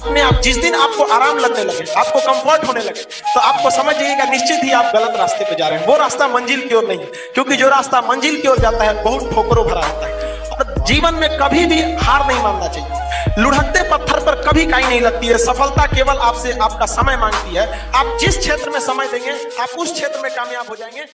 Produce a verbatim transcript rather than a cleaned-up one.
अपने आप जिस दिन आपको आराम लगने लगे, आपको कंफर्ट होने लगे, तो आपको समझ जाइएगा निश्चित ही आप गलत रास्ते पे जा रहे हैं। वो रास्ता मंजिल की ओर नहीं है, क्योंकि जो रास्ता मंजिल की ओर जाता है बहुत ठोकरों भरा होता है। और जीवन में कभी भी हार नहीं मानना चाहिए। लुढ़कते पत्थर पर कभी काई नहीं लगती है। सफलता केवल आपसे आपका समय मांगती है। आप जिस क्षेत्र में समय देंगे आप उस क्षेत्र में कामयाब हो जाएंगे।